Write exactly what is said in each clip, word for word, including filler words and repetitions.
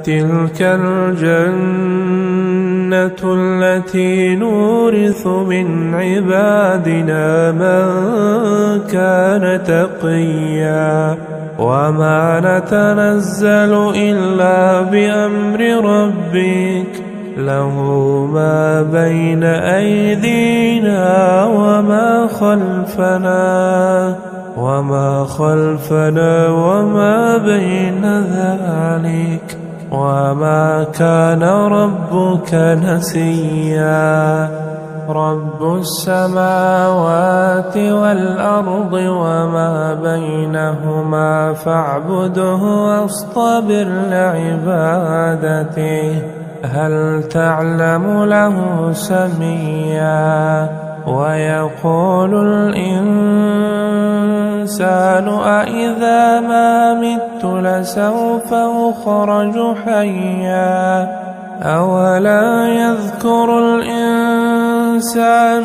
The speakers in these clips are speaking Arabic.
تلك الجنة التي نورث من عبادنا من كان تقيا وما نتنزل إلا بأمر ربك له ما بين أيدينا وما خلفنا وما خلفنا وما بين ذلك وما كان ربك نسيا رب السماوات والأرض وما بينهما فاعبده واصطبر لعبادته هل تعلم له سميا ويقول الإنسان أإذا ما مت لسوف أخرج حيا أولا يذكر الإنسان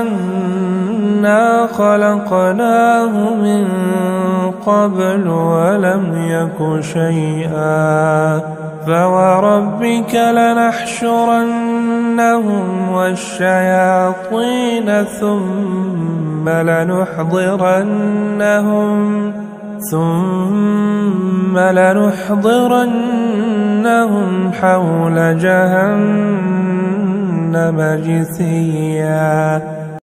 أنا خلقناه من قبل ولم يك شيئا فوربك لنحشرنهم والشياطين ثم لنحضرنهم ثم لنحضرنهم حول جهنم جثيا